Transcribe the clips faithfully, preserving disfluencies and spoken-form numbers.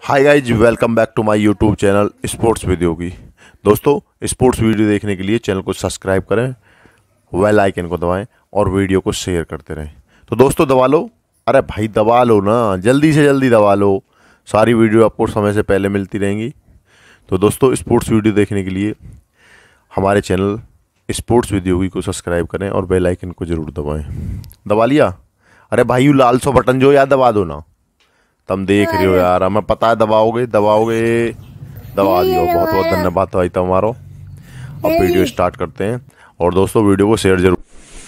Hi guys, welcome back to my YouTube channel sports with Yogi. दोस्तों, sports video देखने के लिए चैनल को सब्सक्राइब करें, बेल आइकन को दबाएं और वीडियो को शेयर करते रहें। तो दोस्तों दबा लो, अरे भाई दबा लो ना, जल्दी से जल्दी दबा लो। सारी वीडियो आपको समय से पहले मिलती रहेंगी। तो दोस्तों, स्पोर्ट्स वीडियो देखने के लिए हमारे चैनल स्पोर्ट्स विद योगी को सब्सक्राइब करें और बेल आइकन को ज़रूर दबाएँ। दबा लिया? अरे भाई यू लाल सो बटन जो यार दबा दो ना। तुम देख रहे हो यार, हमें पता है दबाओगे दबाओगे दबा दियो। बहुत बहुत धन्यवाद भाई तुम्हारा। अब वीडियो स्टार्ट करते हैं और दोस्तों वीडियो को शेयर जरूर।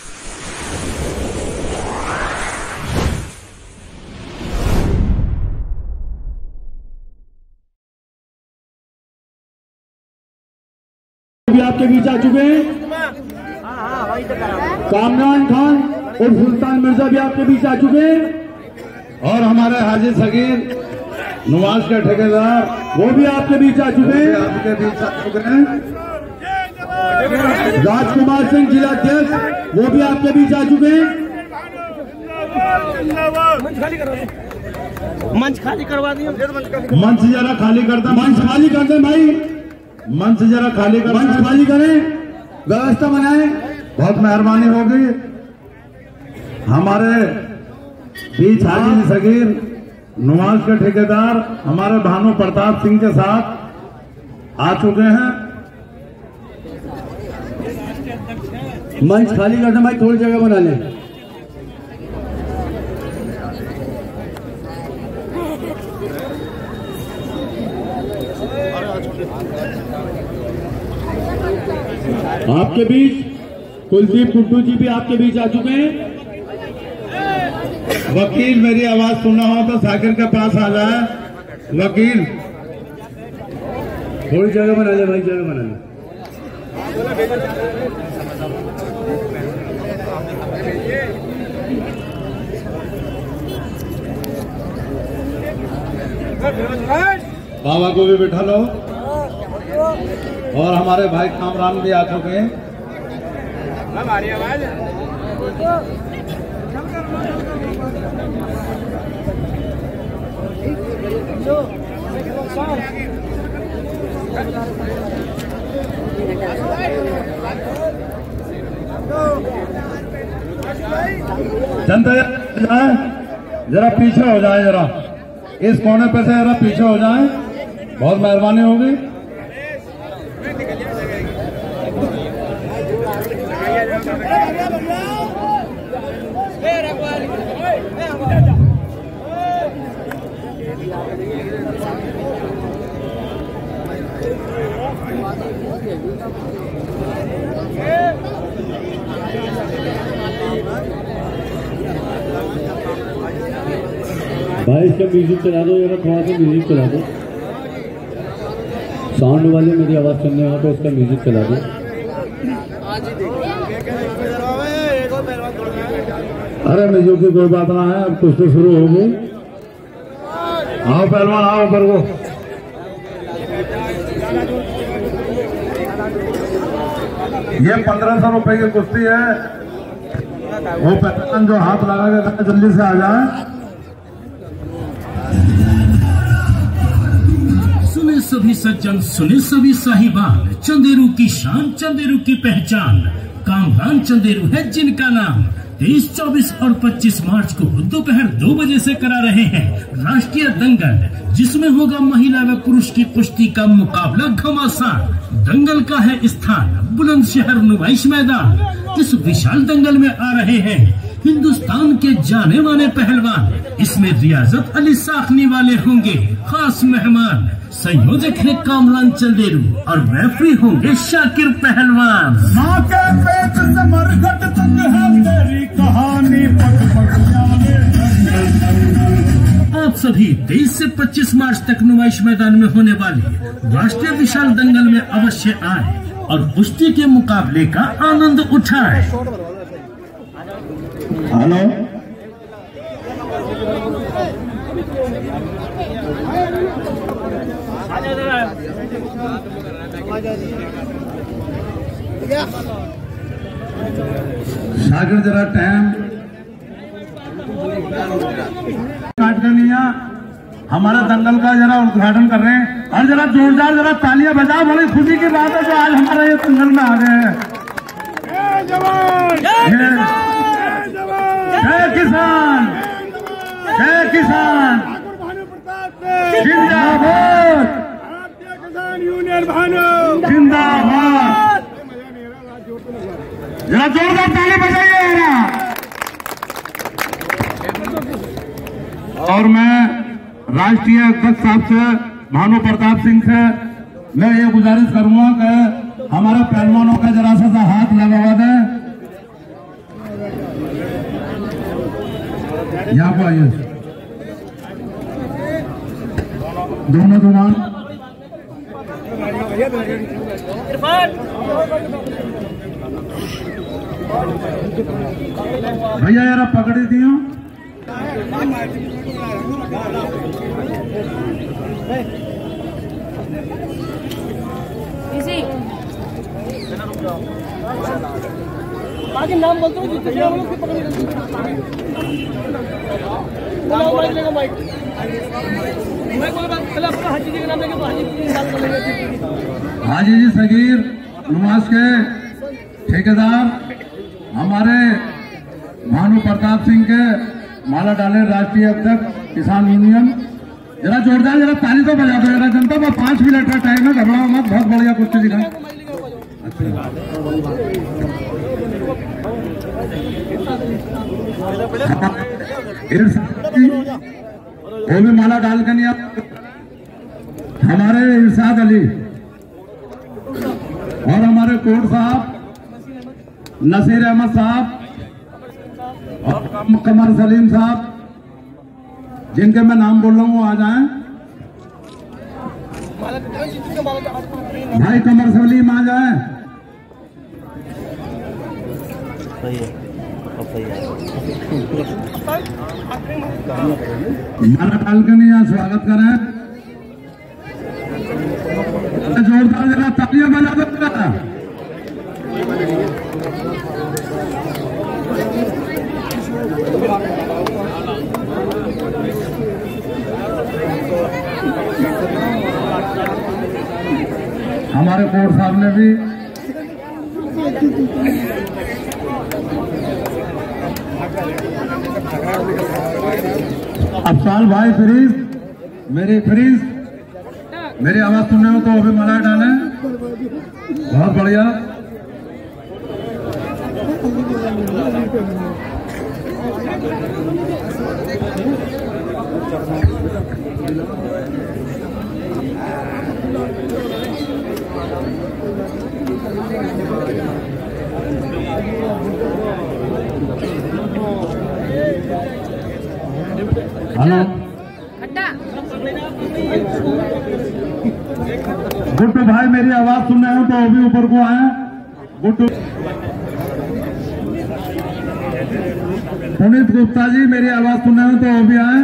भी आपके बीच आ चुके हैं। कामरान खान और सुल्तान मिर्जा भी आपके बीच आ चुके हैं और हमारे हाजी सगीर नवाज के ठेकेदार वो भी आपके बीच आ चुके हैं। आपके बीच आ चुके हैं। राजकुमार सिंह जिलाध्यक्ष वो भी आपके बीच आ चुके हैं। मंच खाली करवा दिए। मंच जरा खाली करता मंच खाली कर दे भाई, मंच जरा खाली कर मंच खाली करें, व्यवस्था बनाएं। बहुत मेहरबानी होगी। हमारे बीच हाजी सगीर नवाज के ठेकेदार हमारे भानु प्रताप सिंह के साथ आ चुके हैं। मंच खाली कर दे भाई, थोड़ी जगह बना लें। आपके बीच कुलदीप गुड्डू जी भी आपके बीच आ चुके हैं। वकील मेरी आवाज सुनना हो तो साकिर के पास आ जाए। वकील थोड़ी जगह बना ले भाई, जगह बना ले। बाबा को भी बिठा लो। और हमारे भाई कामरान भी आ चुके हैं। जनता जाए जरा पीछे हो जाए, जरा इस कोने पे से जरा पीछे हो जाए, बहुत मेहरबानी होगी। भाई इसका म्यूजिक चला दो, जरा थोड़ा सा म्यूजिक चला दो। साउंड वाले मेरी आवाज सुनने हो तो उसका म्यूजिक चला दो। अरे म्यूजिक की कोई बात ना है, अब कुछ तो शुरू हो गई। आओ पहलवान, आओ ऊपर को। ये पंद्रह सौ रुपए की कुश्ती है। वो पहलवान जो हाथ लगा के जल्दी से आ जाए। सुने सभी सज्जन, सुने सभी साहिबान, चंदेरू की शान, चंदेरू की पहचान, कामरान चंदेरू है जिनका नाम। तेईस, चौबीस और पच्चीस मार्च को दोपहर दो बजे से करा रहे हैं राष्ट्रीय दंगल, जिसमें होगा महिला व पुरुष की कुश्ती का मुकाबला घमासान। दंगल का है स्थान बुलंदशहर नुमाइश मैदान। इस विशाल दंगल में आ रहे हैं हिंदुस्तान के जाने माने पहलवान। इसमें रियाजत अली साखनी वाले होंगे खास मेहमान। संयोजक है कामरान चंदेरू और रेफरी होंगे शाकिर पहलवान। माँ के पेट से मरघट तक है तेरी कहानी पक पक जाने। आप सभी तेईस से पच्चीस मार्च तक नुमाइश मैदान में होने वाले राष्ट्रीय विशाल दंगल में अवश्य आए और कुश्ती के मुकाबले का आनंद उठाए। हेलो, सागर जरा टाइम काट देनिया हमारे दंगल का जरा उद्घाटन कर रहे हैं। और जरा जोरदार जरा तालियां बजाओ, बड़ी खुशी की बात है जो आज हमारे ये दंगल में आ गए हैं। जय किसान, जय किसान, जिंदाबाद, किसान यूनियन भानु जिंदाबाद। जरा जोरदार ताली बजाइए जरा। और मैं राष्ट्रीय अध्यक्ष साहब से, भानु प्रताप सिंह से मैं ये गुजारिश करूंगा कि हमारे पहलवानों का जरा सा हाथ लगवा दें। यहाँ पर आइए दोनों दोनों भैया यार आप पकड़ी दियो। बाकी नाम बोलते हो जितने हम लोग पकड़ लेगा माइक माइक बोलो पहले अपना हाजी जी का नाम लेके तो हाजी जी नाम कर लेंगे। हाजी जी सगीर नुमास के ठेकेदार हमारे भानु प्रताप सिंह के माला डाले राष्ट्रीय अध्यक्ष किसान यूनियन। जरा जोरदार जरा ताली तो बजा दो जरा जनता का। पांच मिनट का टाइम है, घबराओ मत, बहुत बढ़िया कुछ दिखा। वो भी माला डाल के नहीं आप हमारे इरशाद अली और हमारे कोट साहब, नसीर अहमद साहब और कमर सलीम साहब, जिनके मैं नाम बोल रहा हूँ वो आ जाएं। भाई कमर सलीम आ जाएं। माला डाल के नहीं यहाँ स्वागत करें। जोरदार जरा तालियां बजा दो जरा। हमारे कोर्ट साहब ने भी अफसाल भाई फ्रीज, मेरी फ्रीज, मेरी आवाज सुनने हो तो अभी माला डालें। बहुत बढ़िया। हेलो गुड्डू भाई, मेरी आवाज सुन रहे हो तो अभी ऊपर को आए। गुड्डू पुनीत गुप्ता जी, मेरी आवाज सुन रहे हो तो अभी आए।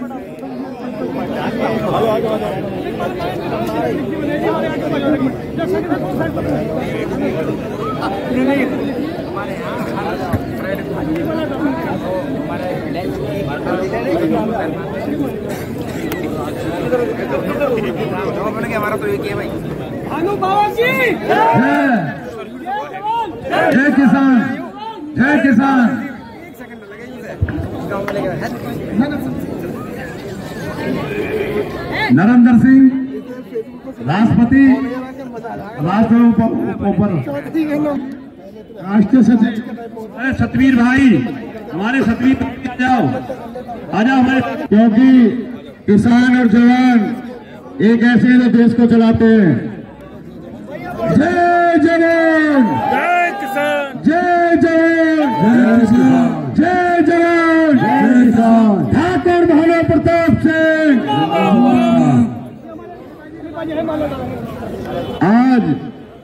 हमारा तो एक है भाई। भानु बाबा जी जय किसान, जय किसान। नरेंद्र सिंह राष्ट्रपति, राष्ट्र ऊपर राष्ट्रीय सचिव सतवीर भाई, हमारे सतवीर भाई आ जाओ, आ जाओ हमारे। क्योंकि किसान और जवान एक ऐसे हैं जो देश को चलाते हैं। जय जवान, जय किसान, जय जवान, जय जवान, जय किसान। ठाकुर भानु प्रताप सिंह। आज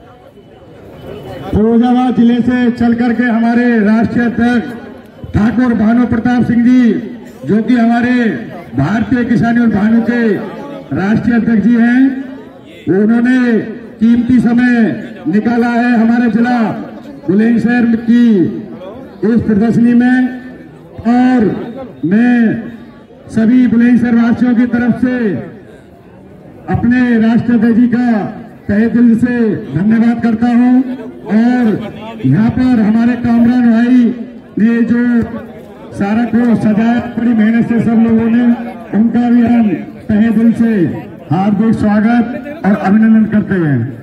फिरोजाबाद जिले से चल करके हमारे राष्ट्रीय अध्यक्ष ठाकुर भानु प्रताप सिंह जी, जो कि हमारे भारतीय किसान यूनियन भानु के राष्ट्रीय अध्यक्ष जी हैं, उन्होंने कीमती समय निकाला है हमारे जिला बुलंदशहर की इस प्रदर्शनी में। और मैं सभी बुलंदशहर वासियों की तरफ से अपने राष्ट्रपति जी का तहे दिल से धन्यवाद करता हूं। और यहाँ पर हमारे कामरान भाई ने जो सारा को सजाया, बड़ी मेहनत से सब लोगों ने, उनका भी हम तहे दिल से हार्दिक स्वागत और अभिनंदन करते हैं।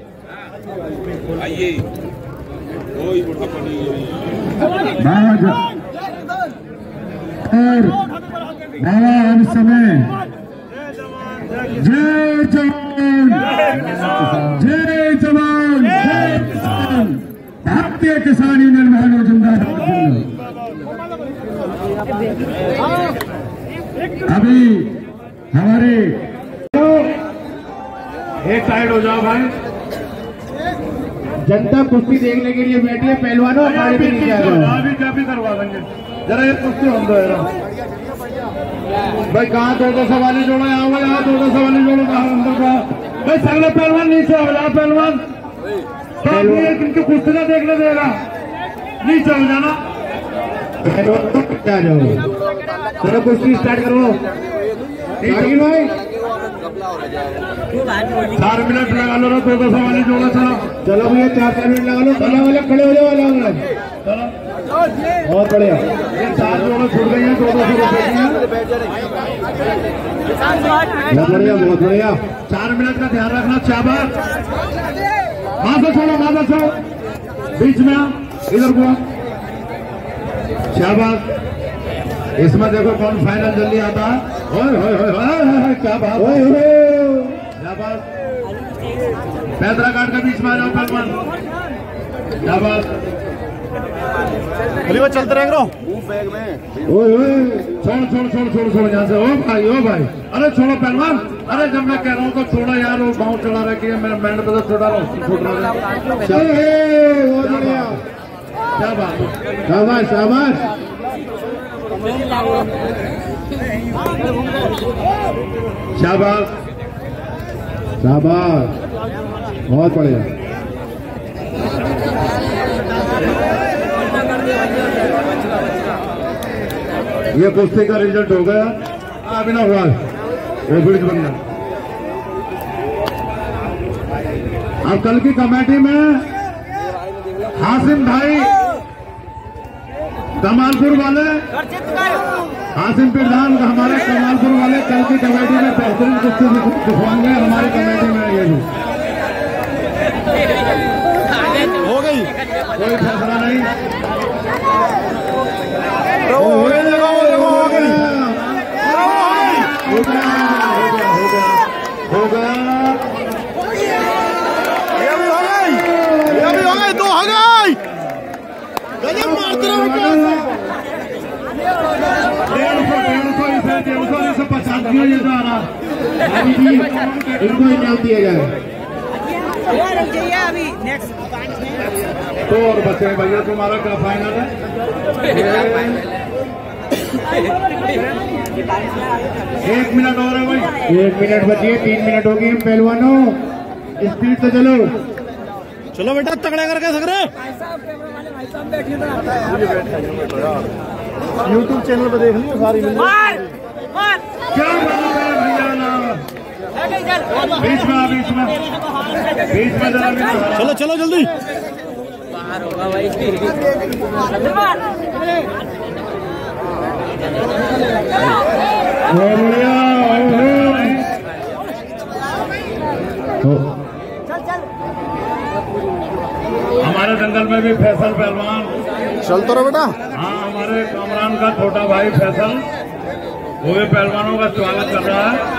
और बाबा हम समय जय जवान जय जवान जय किसान, भारतीय किसान यूनियन भाइयों जिंदाबाद। अभी हमारे एक साइड हो जाओ भाई। जनता कुश्ती देखने के लिए बैठी है, पहलवानों अखाड़े पे नहीं जा रहा अभी क्या भी करवा देंगे, जरा ये कुश्ती हो दो भाई। कहाँ दो दो सवाली जोड़ो, यहाँ वो यहाँ दो दो सवाली जोड़ो, कहाँ अंदर का भाई। सगले पहलवान नीचे हो जाओ, पहलवान इनकी कुश्ती ना देखने देगा, नीचे हो जाना। चलो कुश्ती स्टार्ट करो भाई। चार मिनट लगा लो, दो दो सवाली जोड़ो। चलो चलो भैया, चार चार मिनट लगा लो। अलग अलग खड़े हो जाओ, अलग अलग। बहुत बढ़िया। ये चार जोड़ो छूट गई है, दो दो सौ बहुत बढ़िया, बहुत बढ़िया। चार मिनट का ध्यान रखना। चाबार माथा छोड़ो, माथा छोड़ो, बीच में इधर को। शाबाश। इसमें देखो कौन फाइनल जल्दी आता है। ओए होए होए होए, क्या बात है। शाबाश। पैदरा घाट के बीच में आ जाओ पहलवान। शाबाश। अली वो चलते रहेंगे रो। ओए ओए, छोड़ छोड़ छोड़ छोड़ छोड़ यहाँ से। ओ भाई, ओ भाई, अरे छोड़ो पहलवान। अरे जब मैं कह रहा हूँ तो छोड़ो यार, वो गाँव चला रखी है, मेरे मैंने तो छोड़ा रहा हूँ, छोड़ रहा हूँ। क्या बात है, शाबाश शाबाश। शाबाश शाबाश, बहुत बढ़िया। ये कुश्ती का रिजल्ट हो गया। अभी ना हुआ वो ब्रिज बन गया। अब कल की कमेटी में हासिम भाई कमालपुर वाले, हासिम प्रधान हमारे कमालपुर वाले कल की कमेटी में बेहतरीन कुश्ती दिखवाएंगे। हमारी कमेटी में ये भी हो गई, कोई फैसला नहीं। हो गई, हो गई, हो गया, हो गया, हो गया। ये भी हो गई, ये भी हो गई, दो हो गई। गजब मारते रहो डेढ़ सौ डेढ़ सौ इसे डेढ़ सौ इसे पचास दिया ये जा रहा। इनको ही नाम दिया जाए। अभी नेक्स्ट तो और बच्चे भैया, तुम्हारा क्या फाइनल है? एक मिनट और है भाई, एक मिनट बचिए, तीन मिनट होगी। हम पहलवानों स्पीड से चलो। चलो बेटा, तगड़ा करके सक रहे। यूट्यूब चैनल पर देख लियो सारी मिल। क्या बात है भैया ना, बीच में बीच में बीच में जरा भी ना। चलो चलो जल्दी। बहुत बढ़िया। हमारे जंगल में भी फैसल पहलवान चल तो रहो बेटा। हाँ, हमारे कामरान का छोटा भाई फैसल, वो भी पहलवानों का स्वागत कर रहा है।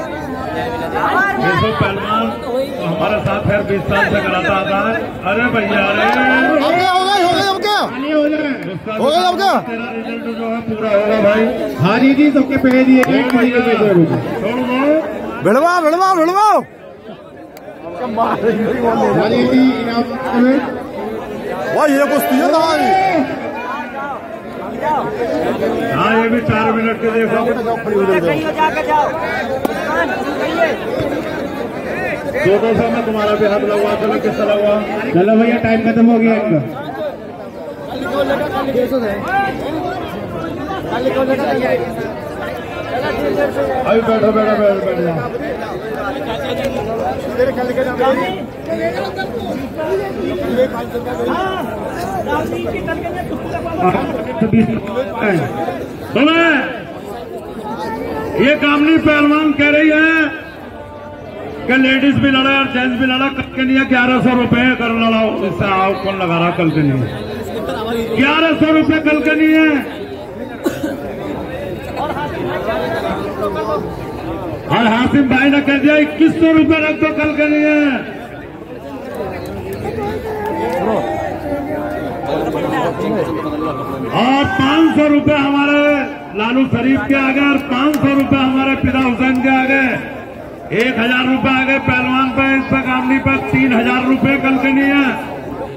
ये सब पहलवान तो हमारे साथ फिर बीस साल से कराता आता है। अरे भैया, अरे हो गया, हो गया, हो गया, अब क्या हो गया, हो गया, अब क्या तेरा रिजल्ट जो है पूरा होगा भाई। हाँ जी जी, सबके पैसे दिए गए। छोड़ दो, भिड़वा भिड़वा भिड़वा। हाँ जी जी, इनाम में वाह, ये कुश्ती है तुम्हारी। हाँ, ये भी चार मिनट के देखो। दो दो सौ में तुम्हारा भी हाथ लगवा। चलो किसका लगवा? चलो भैया, टाइम खत्म हो गया इनका। अभी बैठो बैठो बैठो बैठ जाओ। सुने, ये कामनी पहलवान कह रही है कि लेडीज भी लड़ा और जेंट्स भी लड़ा, कल के नहीं है ग्यारह सौ रुपए कर लड़ाओ। इससे आओ कौन लगा रहा, कल के नहीं है ग्यारह सौ रुपए कल के नहीं है। और हासिम भाई ने कह दिया इक्कीस सौ रुपए रख दो, कल के नहीं है। और पांच सौ रुपए हमारे लालू शरीफ के आ गए और पांच सौ रुपए हमारे पिता हुसैन के आ गए। एक हजार रुपए आ गए पहलवान पे, इस पे कामनी पर तीन हजार रुपए कल के नहीं है।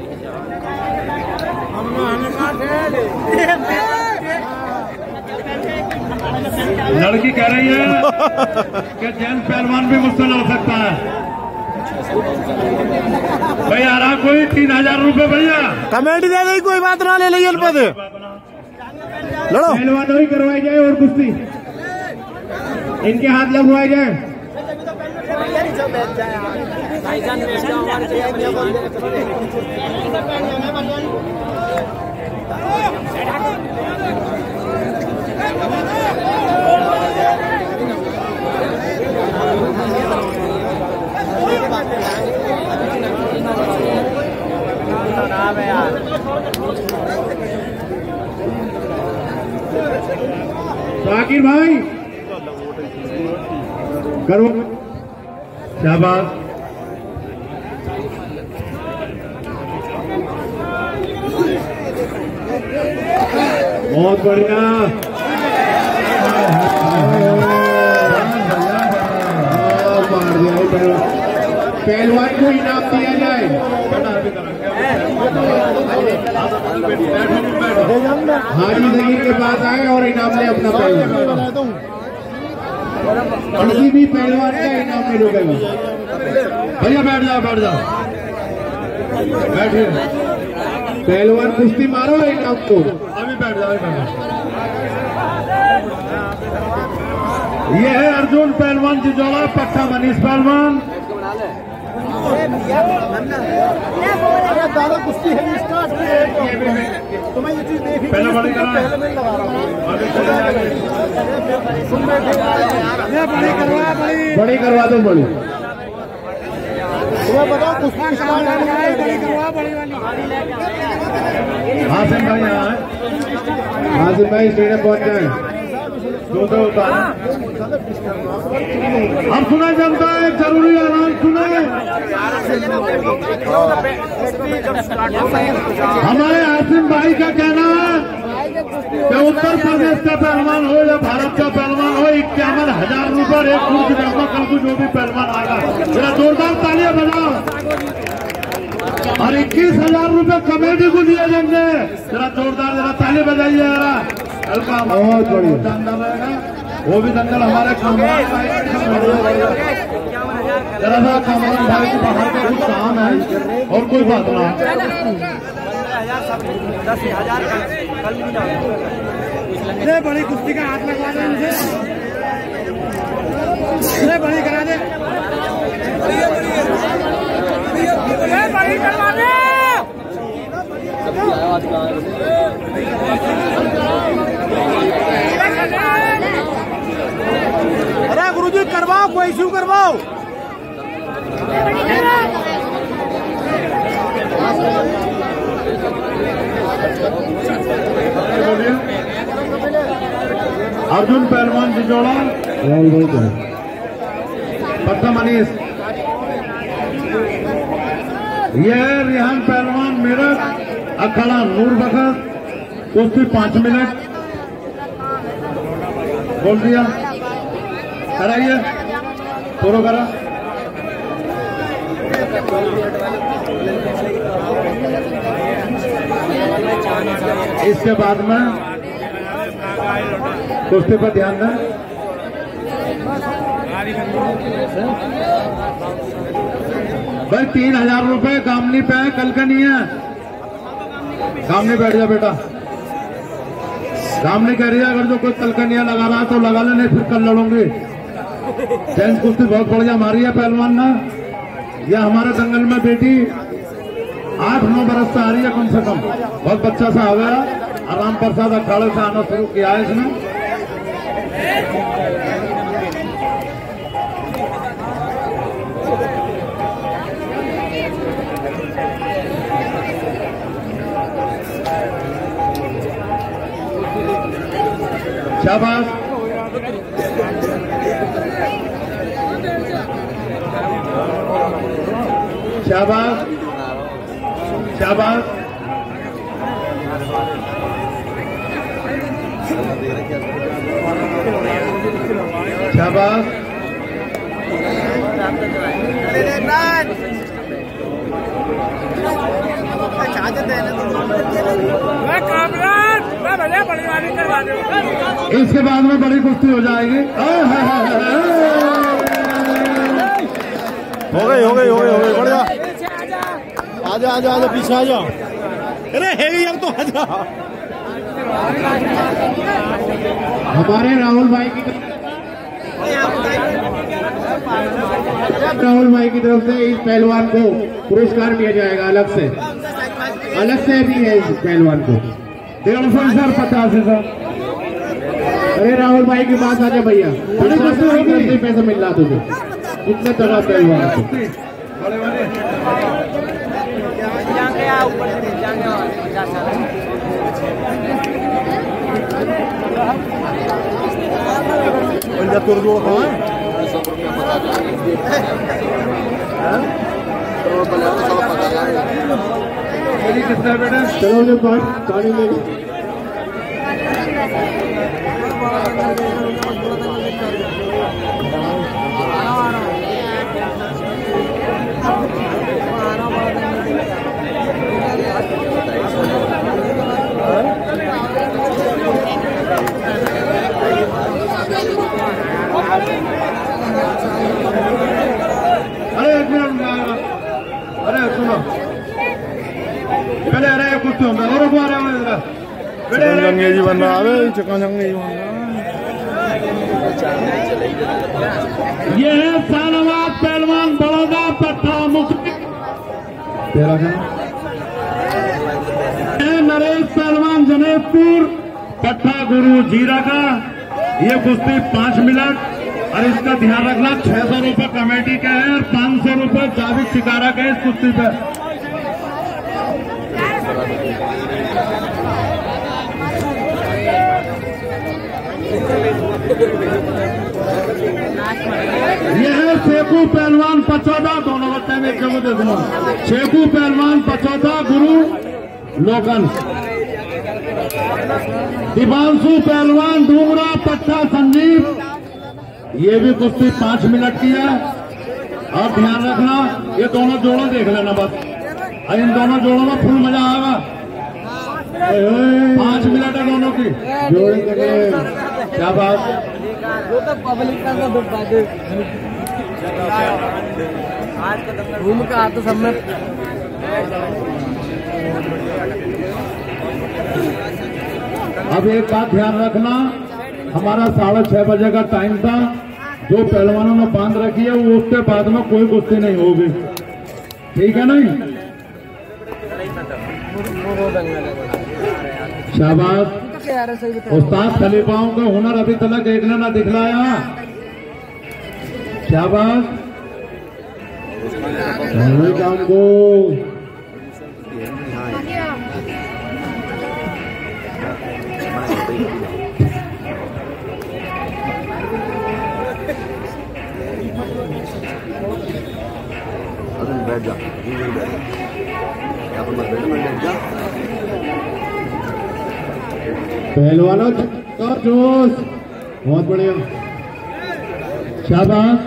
लड़की कह रही है कि जेंट्स पहलवान भी मुझसे लड़ सकता है। भाई आ रहा कोई तीन हजार रुपए भैया कमेटी दे दी, कोई बात ना ले लीजिए पे दे लड़ो। पहलवान ही करवाई जाए और कुश्ती इनके हाथ लगवाए जाए। शाकिर भाई करो, शाबाश। बहुत बढ़िया, मार दिया पहलवान को इनाम दिया जाए। हाजी जगीर के पास आए और इनाम ले अपना पहलवान, किसी भी पहलवान का इनाम नहीं रुकेगा। भैया बैठ जाओ बैठ जाओ बैठिए, पहलवान कुश्ती मारो इनाम को। अभी बैठ जाओ बैठ जाओ। ये है अर्जुन पहलवान जिजोड़ा, पक्का मनीष पहलवान। दादा कुश्ती है स्टार्ट तो मैं ये चीज देखी पहले बड़ी करा बड़ी करवा बड़ी बड़ी करवा दो बड़ी। तुम्हें बताओ कुश्ती स्टार्ट है, बड़ी करवा बड़ी वाली। हासिम भाई यहाँ हासिम भाई स्टेडियम पहुंच गए। दो दो उतार हम सुना जनता है, जरूरी ऐलान सुने। हमारे हासिम भाई का कहना है कि उत्तर प्रदेश का पहलवान हो या भारत का पहलवान हो, इक्यावन हजार रुपये एक फुट जमा कल को जो भी पहलवान आएगा जरा जोरदार तालियां बजाओ। और इक्कीस हजार रुपये कमेटी को दिए जाएंगे, जरा जोरदार जरा ताली बजाइए जरा। हल्का बहुत बढ़िया दंगल रहेगा, वो भी दंगल हमारे कामरान भाई जरा सा कामरान भाई को बाहर का कुछ काम है और कोई बात ना। बड़ी कुश्ती का हाथ लगवा दे मुझे, बड़ी करा दे, बड़ी करवा दे। अरे गुरुजी करवाओ, कोई इश्यू करवाओ। अर्जुन पहलवान जिजोड़ा, पक्का मनीष। ये रिहान पहलवान मेरठ, अखाड़ा नूर बखत, कुश्ती पांच मिनट बोल दिया। कराइए पूरा करा। इसके बाद में कुश्ती पर ध्यान दें। भाई तीन हजार रुपए कामनी पे है, कल का नहीं है। सामने बैठ जा बेटा। सामने कह रही है अगर जो कोई तलकनिया लगा रहा तो लगा ले, नहीं फिर कल लड़ूंगी। जेंट्स कुश्ती बहुत बढ़िया मारी है पहलवान ने। यह हमारे दंगल में बेटी आठ नौ बरस से आ रही है कम से कम, बहुत बच्चा सा आ गया। राम प्रसाद अखाड़े से आना शुरू किया है इसने। शाबाश, शाबाश, शाबाश, शाबाश। इसके बाद में बड़ी कुश्ती हो जाएगी। हो गई हो गई हो गई हो गई बढ़िया। आजा आजा आजा पीछे आजा। अरे हेवी अब तो आजा। हमारे राहुल भाई की राहुल भाई की तरफ से इस पहलवान को पुरस्कार दिया जाएगा अलग से, अलग से भी है इस पहलवान को डेढ़ सौ सर पचास है सर। अरे राहुल भाई की बात आ जाए भैया, बड़ी कुश्ती होगी, पैसा मिल रहा तुझे, कितने तरह पहलवान कितना बेटा। चलो जो पानी ले अरे एक मिनट, अरे सुनो पहले, अरे कुछ होगा और अंग्रेजी बनना आवे चिकन अंग्रेजी बनना। ये है सालवाद पहलवान बड़ौदा पट्टा मुक्ति, नरेश पहलवान जनेपुर पट्टा गुरु जीरा का। ये कुश्ती पांच मिनट और इसका ध्यान रखना छह सौ रुपये कमेटी का है और पांच सौ रुपये जावेद शिकारा का है इस कुश्ती पे। यह है शेखू पहलवान पचौदा, दोनों बच्चे में एक जगह दे दूंगा। शेखू पहलवान पचौदा गुरु लोकन, दिवांशु पहलवान डूंगरा पट्टा संजीव। ये भी कुश्ती पांच मिनट की है और ध्यान रखना ये दोनों जोड़ों देख लेना बस, इन दोनों जोड़ों में फुल मजा आएगा। पांच मिनट है दोनों की जोड़ी के। क्या बात, वो तो पब्लिक का घूम का तो सब में। अब एक बात ध्यान रखना, हमारा साढ़े छह बजे का टाइम था, जो पहलवानों ने बांध रखी है वो उसके बाद में कोई कुश्ती नहीं होगी, ठीक है नहीं। शाबाश, उस्ताद खलीफाओं का हुनर अभी तक एक ने ना दिखलाया। शाबाश, काम को बैठ जा, बैठ जा। पहलवानों का जोश बहुत बढ़िया। शाबाश,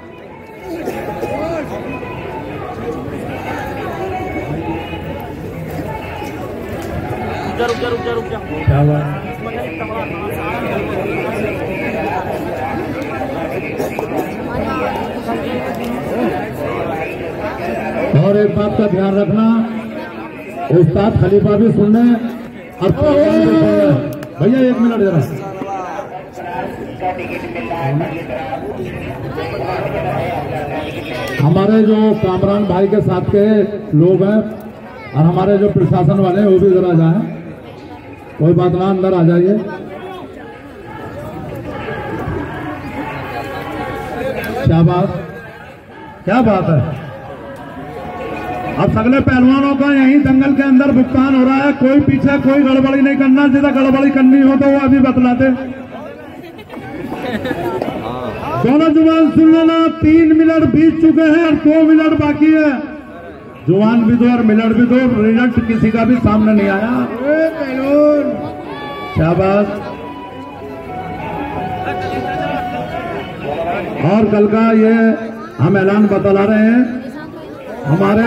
रुक जा रुक जा रुक जा। शाबाश, और एक बात का ध्यान रखना, उस्ताद खलीफा भी सुनने और भैया एक मिनट जरा। हमारे जो कामरान भाई के साथ के लोग हैं और हमारे जो प्रशासन वाले हैं वो भी जरा जाएं, कोई बात ना, अंदर आ जाइए। क्या बात क्या बात है। अब सगले पहलवानों का यही दंगल के अंदर भुगतान हो रहा है, कोई पीछे कोई गड़बड़ी नहीं करना, जिधर गड़बड़ी करनी हो तो वो अभी बतलाते। दोनों जुबान सुन लेना, तीन मिनट बीत चुके हैं और दो मिनट बाकी है। जुबान भी दो और मिनट भी दो, रिजल्ट किसी का भी सामने नहीं आया। शाबाश। और कल का ये हम ऐलान बतला रहे हैं, हमारे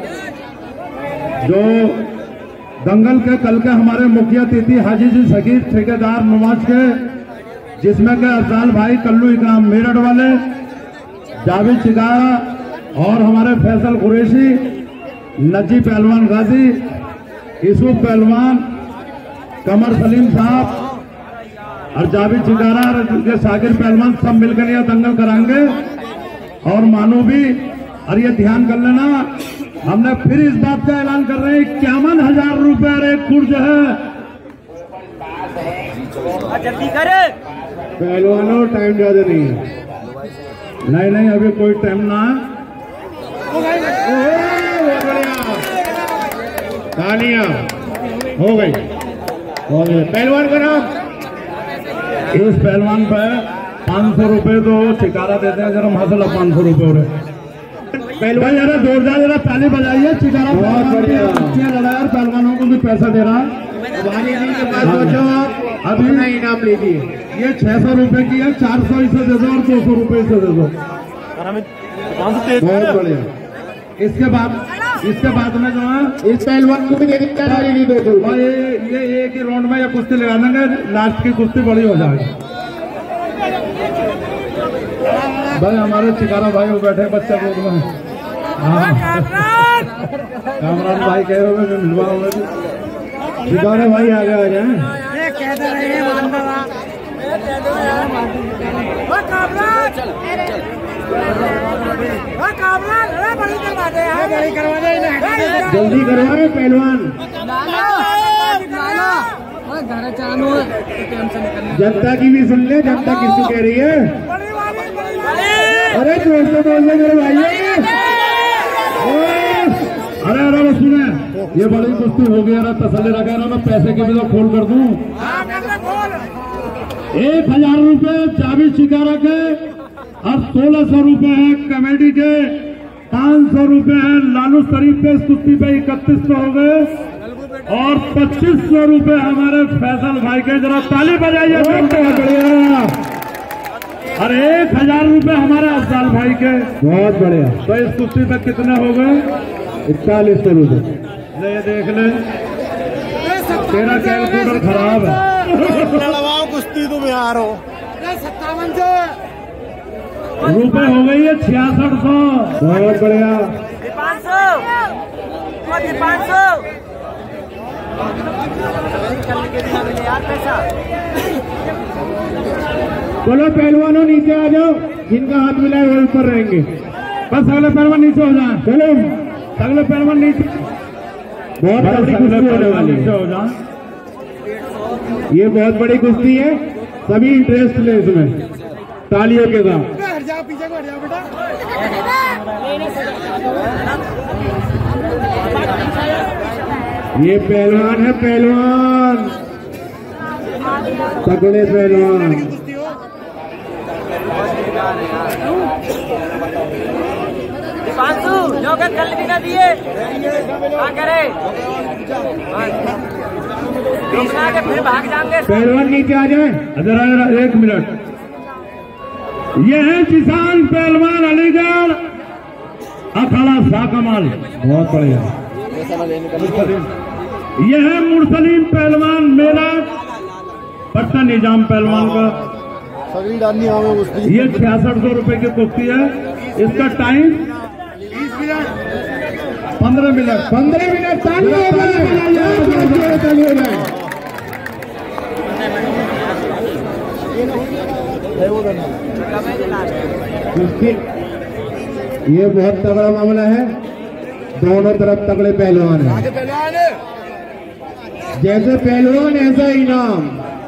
जो दंगल के कल के हमारे मुखिया अतिथि हाजी जी शकीर ठेकेदार नवाज के, जिसमें के अफजाल भाई कल्लू इकराम मेरठ वाले, जावेद चिगारा और हमारे फैसल कुरैशी, नजी पहलवान गाजी, यूसुफ पहलवान, कमर सलीम साहब और जावेद चिगारा और सागिर पहलवान सब मिलकर यह दंगल कराएंगे। और मानो भी, और ये ध्यान कर लेना, हमने फिर इस बात का ऐलान कर रहे हैं, इक्यावन हजार रुपए एक कुर्ज है। जल्दी करे पहलवानों, टाइम ज्यादा नहीं है। नहीं नहीं अभी कोई टाइम ना है। तालियां हो गई, हो गई। पहलवान का नाम, इस पहलवान पर पाँच सौ रुपये तो चिकारा देते हैं, जरा मसला पाँच सौ रुपये हो रहे। पहलवान जरा जोरदार जरा ताली बजाइए। चिकारा बहुत बढ़िया लड़ाया, पहलवानों को भी पैसा दे रहा है। अभी नहीं इनाम लीजिए, ये छह सौ रुपए की है, चार सौ इसे दे दो और दो सौ रुपए इसे दे दो। बहुत बढ़िया। इसके बाद इसके बाद में जो है इस पहलवान को भी दे दो। ये ये एक ही राउंड में ये कुश्ती लगा देंगे, लास्ट की कुश्ती बड़ी हो जाएगी। भाई हमारे चिकारा भाई वो बैठे बच्चा गोद में। हाँ कामरान भाई कह रहे हो मिलवा, चिकारे भाई आगे आ जाए। जल्दी करवाए पहलवान, जनता की भी सुन ले, जनता किसको कह रही है। अरे जोर से बोल मेरे भाई। अरे अरे सुने, ये बड़ी कुश्ती हो गई, अरे तसल्ली रखा ना, मैं पैसे के भी तो खोल कर दूं। एक हजार रुपए जावेद चिकारा के और सोलह सौ रुपए है कमेटी के, पांच सौ रुपए है लालू शरीफ पे, इस कुश्ती पे इकतीस सौ हो गए और पच्चीस सौ रुपए हमारे फैसल भाई के। जरा ताली बजाइए। बढ़िया। और एक हजार रुपए हमारे अफजाल भाई के। बहुत बढ़िया। तो इस कुश्ती पे कितने हो गए? इकतालीस सौ रुपए। ले देख ले, तेरा कैलकुलेटर खराब है। कुश्ती तुम यार हो। सत्तावन सौ रुपए हो गई है छियासठ सौ। बहुत बढ़िया। पाँच सौ पाँच सौ यार पैसा। चलो पहलवानों नीचे आ जाओ, जिनका हाथ मिला है वो ऊपर रहेंगे। बस अगले पहलवान नीचे हो जाए। चलो अगले पहलवान नीचे। बहुत बड़ी कुश्ती होने वाली है, हो जाए। ये बहुत बड़ी कुश्ती है, सभी इंटरेस्ट ले इसमें, तालियों के साथ। पीछे को बेटा। ये पहलवान है, पहलवान तगड़े पहलवान। पांचू नौकर कल भी ना दिए, क्या करे के फिर भाग जाएंगे। पहलवान नीचे आ जाए। जरा एक मिनट। ये है किसान पहलवान अलीगढ़ अखाड़ा शाहकमाल। बहुत बढ़िया। ये है मुरसलीम पहलवान मेरठ पट्टा निजाम पहलवान का। ये छियासठ सौ रुपए की कुश्ती है। इसका टाइम पंद्रह मिनट। पंद्रह मिनट चालू हो गए। ये बहुत तगड़ा मामला है, दोनों तरफ तगड़े पहलवान हैं। जैसे पहलवान ऐसा इनाम।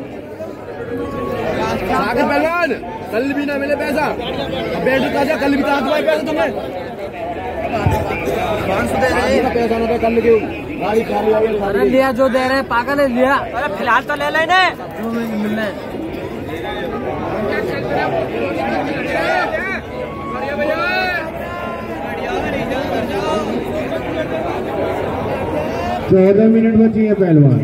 पहलवान कल भी ना मिले पैसा, बेटी का जा कल भी कहा तुम्हारे पैसा तुम्हें पैसा ना कल क्यों गाड़ी खाली आई। अरे लिया जो दे रहे हैं पागल है, लिया। अरे फिलहाल तो ले लेने जो मिलना है। चौदह मिनट बची है पहलवान।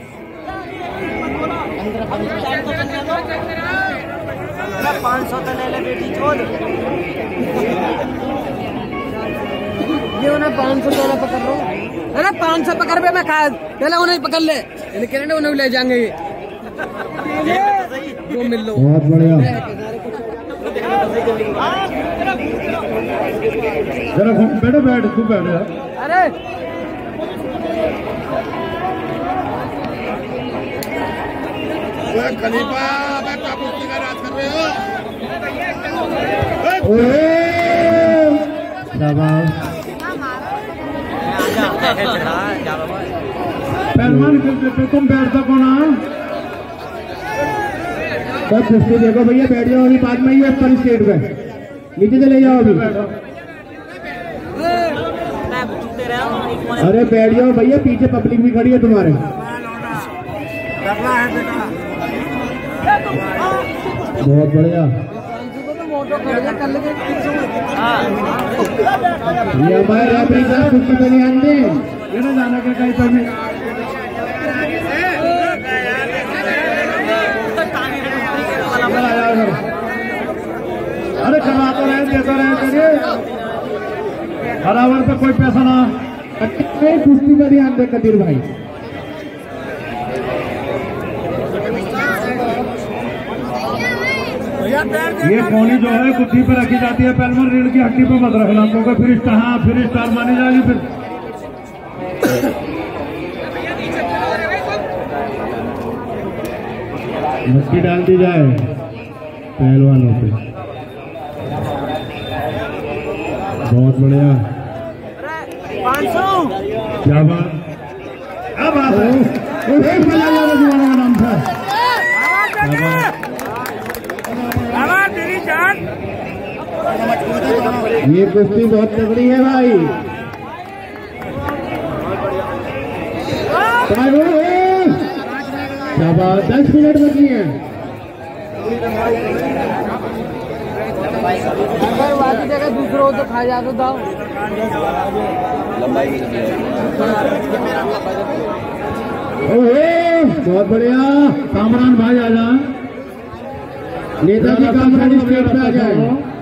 पाँच सौ तो ले ले बेटी छोड़। ये उन्हें पाँच सौ पहले पकड़ लो। अरे पाँच सौ पकड़ पे मैं खा पहले उन्हें पकड़ ले, कहने उन्हें ले जाएंगे ये जो मिल लो। बहुत बढ़िया। जरा बैठो बैठ तू बैठ। अरे खलीफा बैठा कुश्ती का राज कर रहे हो। पहलवान पे तुम बैठ सको ना। बस कुश्ती देखो भैया, बैठ जाओ अभी, बाद में ही ऊपर स्टेट पे नीचे चले जाओ अभी। अरे बैठ जाओ भैया, पीछे पब्लिक भी खड़ी है तुम्हारे। बहुत बढ़िया। ये हमारे रेफरी साहब कुश्ती पे ध्यान दें, ये ना जाना के कहीं पर भी। अरे करवा तो रहे, देता रहे करिए, बराबर पे कोई पैसा ना। कुश्ती पे ध्यान दे कदीर भाई। ये कोनी जो है कुर्सी पे रखी जाती है, पहलवान रीढ़ की हड्डी पे मत रखना, क्योंकि फिर स्टार, हाँ फिर स्टार मानी जाएगी। फिर मक्खी डाल दी जाए पहलवानों पे। बहुत बढ़िया। पाँच सौ क्या बात, क्या बात है। एक बजा जाओ जुआनों का नाम था। ये कुश्ती बहुत तगड़ी है भाई। क्या बात, दस मिनट बची है। अगर वादी जगह दूसरों तो खा जा तो दाओ। बहुत बढ़िया। कामरान भाई आ जा, नेताजी कामरान स्टेट पे आ जाए।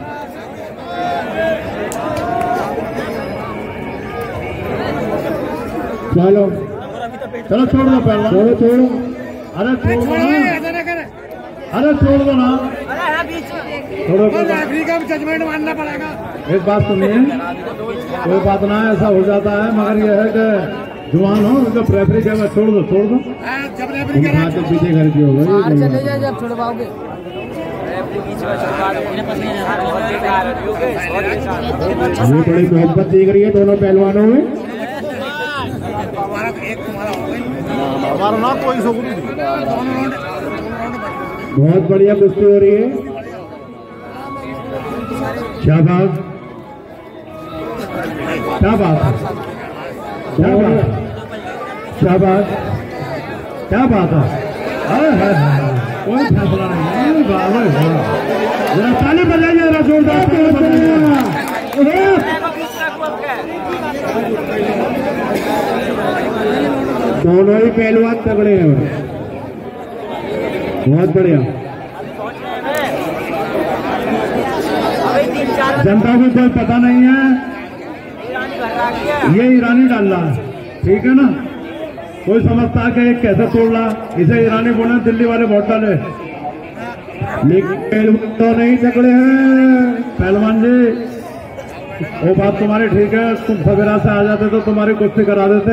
चलो चलो छोड़ दो पहले, छोड़ो छोड़ो। अरे छोड़ दो ना, अरे छोड़ दो ना, छोड़ो। आखिरी का जजमेंट मानना पड़ेगा। एक बात सुनिए, कोई बात ना, ऐसा हो जाता है, मगर यह है कि जुआन हो उनका रेफरी क्या, छोड़ दो छोड़ दो। जब रेफरी के पीछे घर की होगा चले जाए जब छुड़वाओगे। ये बड़ी मोहब्बत दिख रही है दोनों पहलवानों में। हमारा ना कोई बहुत बढ़िया कुश्ती हो रही है। क्या बात, क्या बात है, क्या बात, क्या बात, क्या बात है। कोई फैसला नहीं। जरा ताली बजाइए, जरा जोरदार ताली बजाइए। दोनों ही पहलवान तगड़े हैं, बहुत बढ़िया। जनता को कोई पता नहीं है, ये ईरानी डाल रहा है, ठीक है ना। कोई समझता है कि कैसे तोड़ रहा, इसे ईरानी बोले, दिल्ली वाले वोट डाले, लेकिन पहलवान तो नहीं तगड़े हैं पहलवान जी। वो बात तुम्हारी ठीक है, तुम सवेरा से आ जाते तो तुम्हारी कुश्ती करा देते।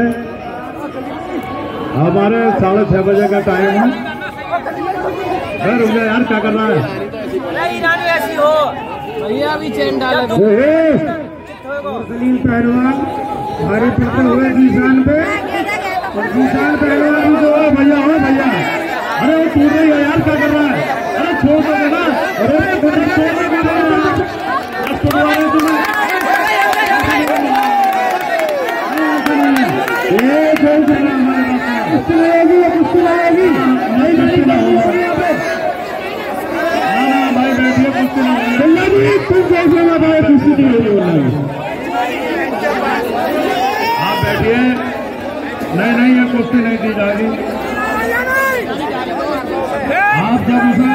हमारे साढ़े छह बजे का टाइम है। रुक जा यार, क्या कर रहा है। ईरानी ऐसी हो भैया अभी चैन डाले तो सलीम पहलवान भारी पड़ते हुए निशान पे और निशान पहलवान भी तो भैया हो भैया। अरे वो टूट रही है यार, क्या कर रहा है? अरे छोड़ दो ना, अरे छोड़ दो तुम्हें। ये जो कुश्ती लगेगी, कुश्ती लगेगी नहीं लगेगी भाई, बैठिए कुश्ती लगेगी। तुम कैसे बताओ कुश्ती नहीं होगी? आप बैठिए। नहीं नहीं ये कुश्ती नहीं दी जाएगी। आप जब उसे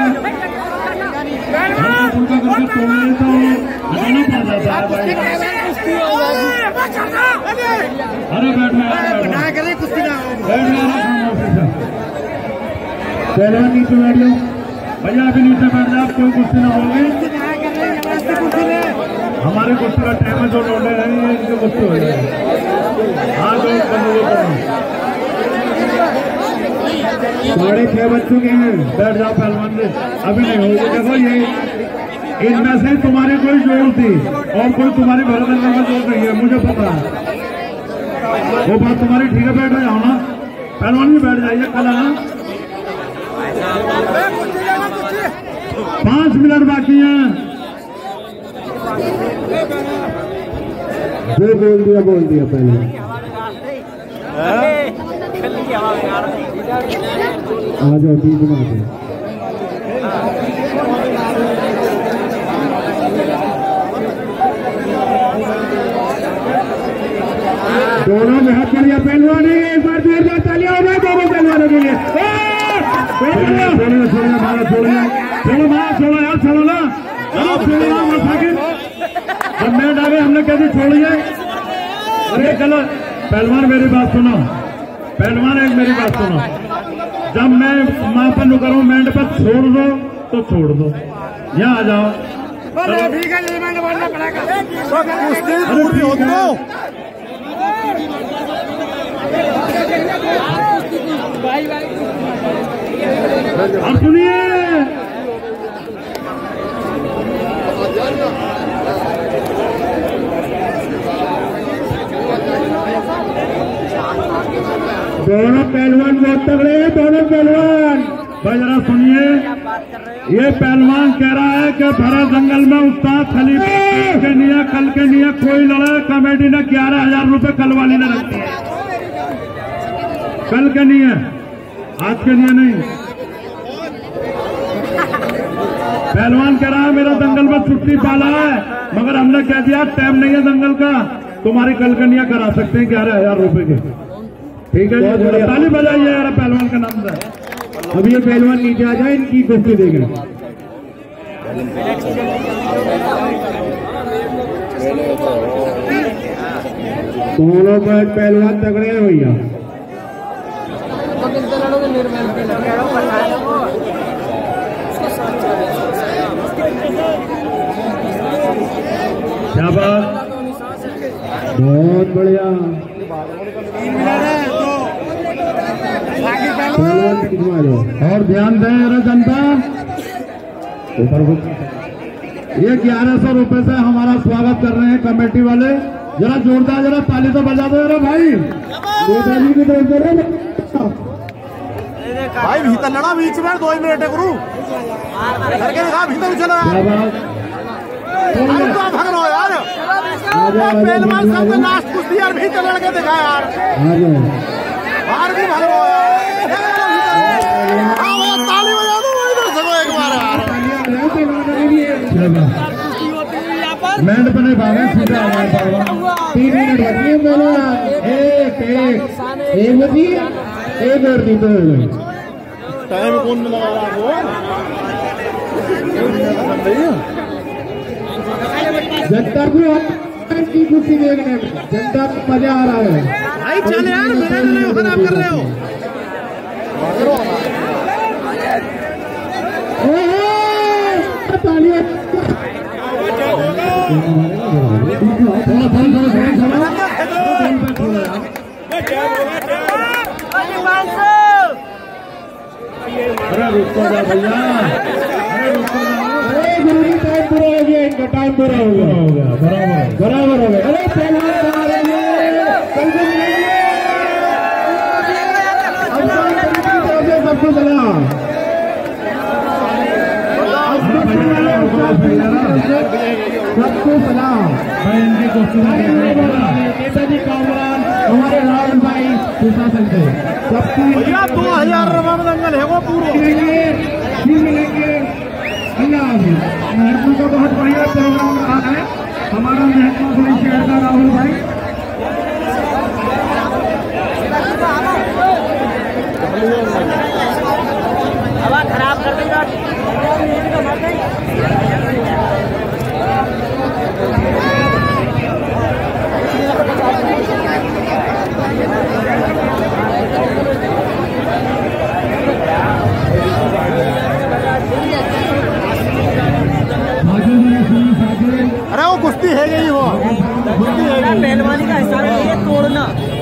उनका करके तोड़े तो हटाना पड़ जाता है भाई। अरे बैठ में पहलवान नीचे बैठियो भैया, अभी नीचे बैठ जाए, कोई कुश्ती ना होगी। हमारे कुश्ती का टाइम है, जो लौटे हैं इनके कुश्ती हो जाए। हाँ जो साढ़े छह बज चुके हैं, बैठ जाओ पहलवान से, अभी नहीं होगी। देखो ये इनमें से तुम्हारी कोई जोर थी और कोई तुम्हारी भरत अंगल में जोर नहीं है, मुझे पता है। वो बात तुम्हारी ठीक है, बैठ जाओ ना पहलवान भी, बैठ जाइए। कल है पांच मिनट बाकी हैं। जो बोल दिया बोल दिया पहले। आ जाओ तीन बना दो। दोनों में हाथ बढ़िया पहलवान है, एक बार देर बार तालियां हो गई दोनों पहलवानों के लिए। छोड़िए छोड़िए छोड़िए छोड़िए छोड़ो माँ, छोड़ो यार, छोड़ो ना, चलो छोड़ो ना। जब मैं डाले हमने कह दी छोड़िए। अरे चलो पहलवान मेरी बात सुनो, पहलवान एक मेरी बात सुनो। जब मैं मापन करूं मैंड पर छोड़ दो तो छोड़ दो, यहाँ आ जाओ। ठीक है बोलना पड़ेगा। अब सुनिए, दोनों पहलवान बहुत तगड़े हैं, दोनों पहलवान। भाई जरा सुनिए, ये पहलवान कह रहा है कि भरा जंगल में उस्ताद खलीफा के निया कल के निया कोई लड़ा, कमेटी ने ग्यारह हजार रूपये कल वाली ने रखी है। कल के निया, आज के निया नहीं। पहलवान कह रहा है मेरा दंगल में छुट्टी पाला है, मगर हमने कह दिया टाइम नहीं है दंगल का, तुम्हारी कलकनिया करा सकते हैं ग्यारह हजार रूपये के। ठीक है, ताली बजाइए यार पहलवान का नाम से। अभी ये पहलवान नीचे आ जाए, इनकी कुश्ती देखें। दोनों पहलवान तगड़े हैं भैया। क्या बात, बहुत बढ़िया। और ध्यान दें अरे जनता, ऊपर ये ग्यारह सौ रुपए से हमारा स्वागत कर रहे हैं कमेटी वाले। जरा जोरदार जरा ताली तो बजा दो अरे भाई। नेताजी की तरफ से भाई भीतर लड़ा, बीच में दो ही मिनट करूँ करके दिखा, भीतर चला भाग रहा यार। पहलवान साहब ने लास्ट कुश्ती यार भीतर लड़के दिखा यार, बाहर भी भाग रहा यार। ताली बजा दो एक बार यार। मैंड पर नहीं भागे, सीधा तीन मिनट बची मेरा। एक एक एक बची, एक और दी तो टाइम कौन लगा रहा है? जनता को की कुश्ती देखने में जनता को मजा आ रहा है। भाई चल यार, मेरा नहीं खराब कर रहे हो। तालियां अरे रुको जा भैया, अरे रुको जा। अरे गुरुजी टाइम पूरा हो गया, इनका टाइम पूरा हो गया हो गया बराबर बराबर हो गया। अरे पहलवान आ रहे हैं सबको चला सबको सलाम भाई। इनकी कुश्ती नेताजी कामरान हमारे राहुल भाई सुशासन से भैया दो हजार रवाब दंगल है वो पूरा मिलेंगे मिलेंगे। अल्लाह हाफिज़। महत्व का बहुत बढ़िया प्रोग्राम रहा है हमारा महत्व शहर का राहुल भाई। हवा खराब कर देगा। अरे वो कुश्ती है गई वो कुश्ती है पहलवानी का हिस्सा है, ये तोड़ना